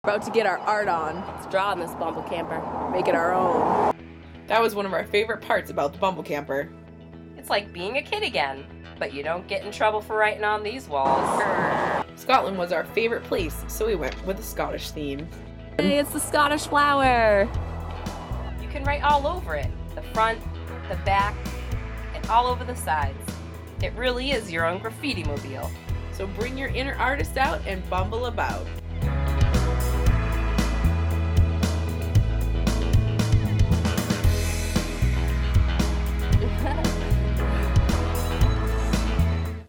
About to get our art on. Let's draw on this Bumble Camper. Make it our own. That was one of our favorite parts about the Bumble Camper. It's like being a kid again, but you don't get in trouble for writing on these walls. Scotland was our favorite place, so we went with a Scottish theme. Hey, it's the Scottish flower. You can write all over it. The front, the back, and all over the sides. It really is your own graffiti mobile. So bring your inner artist out and bumble about.